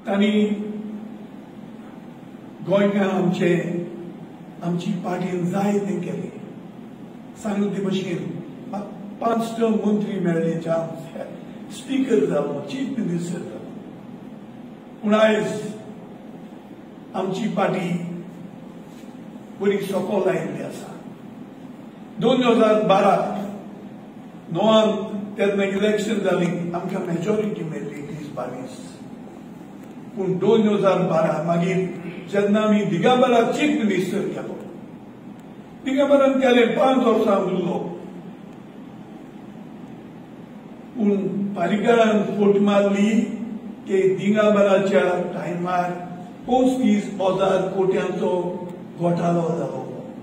तांणी गोंयकार आमची पार्टीन जाय तें केलें. सांगले ते भशेन 5 टर्म मंत्री मेळ्ळे, स्पीकर जालो, चीफ मिनिस्टर जालो. पूण आयज आमची पार्टी बरी सकयल आयिल्ली आसा. 2012 तेन्ना इलेक्शन जाली, आमकां मेजॉरिटी मेळ्ळी 20-22. पूण 2012 मागीर जेन्ना आमी दिगंबराक चीफ मिनिस्टर केलो, दिगंबरान केलें 5 वर्सां उरलो. पूण पर्रीकारान फट मारली की दिगंबराच्या टायमार 35,000 कोट्यांचो घोटाळो जालो.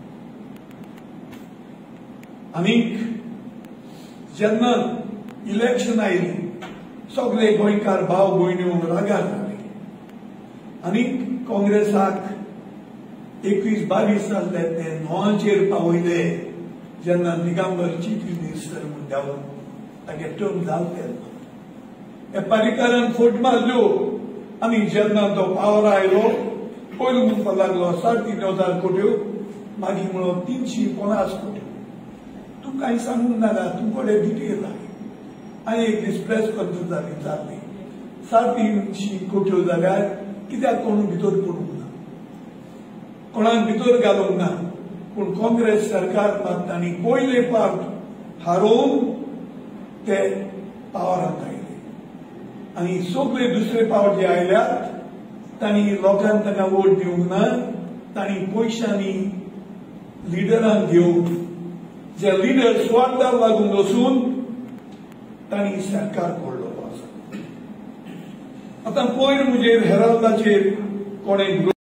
आनीक जेन्ना इलेक्शन आयली, सगळे गोंयकार भाव भयण्यो रागार जाले. आनीक काँग्रेसाक 21-22 जाल्ले ते 9चेर पावयले. जेन्ना दिगंबर चीफ मिनिस्टर म्हूण देंवन तागे टर्म जालो तेन्ना हे पर्रीकारान फट मारल्यो. आनी जेन्ना तो पावर आयलो, पयलो म्हणपाक लागलो 3,500 कोट्यो, मागीर म्हणलो 350 कोट्यो. तूं कांय सांगूंक नाका, तुमकडे डिटेल आहे. हांवें एक दीस प्रेस कॉन्फरन्स जाल्ली, 350 कोट्यो जाल्यार कित्याक कोण भितर पडूंक ना, कोणाक भितर घालूंक ना. पूण काँग्रेस सरकार तांणी पयले फावट हारोवन ते पावरांत आयले. आनी सगळे दुसरे फावट जे आयल्यात तांणी लोकांक ताका वोट दिवंक ना. तांणी पयशांनी लिडरांक घेवन जे लिडर स्वार्थाक लागून वचून तांणी सरकार पडलो आसा. आतां पयर म्हणजे हेराल्डाचेर कोणें